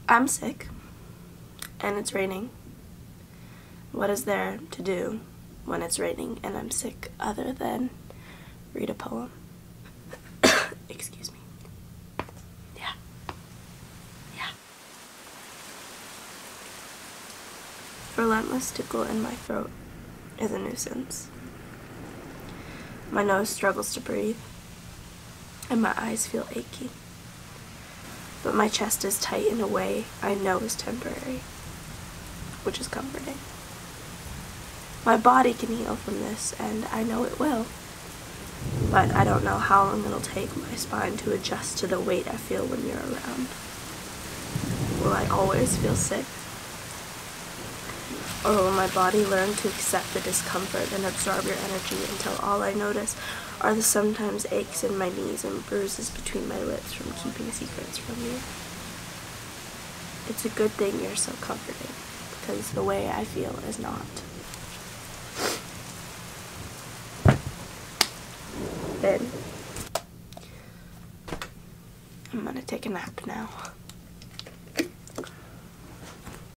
I'm sick, and it's raining. What is there to do when it's raining and I'm sick other than read a poem? Excuse me. Yeah. Relentless tickle in my throat is a nuisance. My nose struggles to breathe, and my eyes feel achy. But my chest is tight in a way I know is temporary, which is comforting. My body can heal from this, and I know it will. But I don't know how long it'll take my spine to adjust to the weight I feel when you're around. Will I always feel sick? Or will my body learn to accept the discomfort and absorb your energy until all I notice are the sometimes aches in my knees and bruises between my lips from keeping secrets from you? It's a good thing you're so comforting, because the way I feel is not. Then, I'm gonna take a nap now.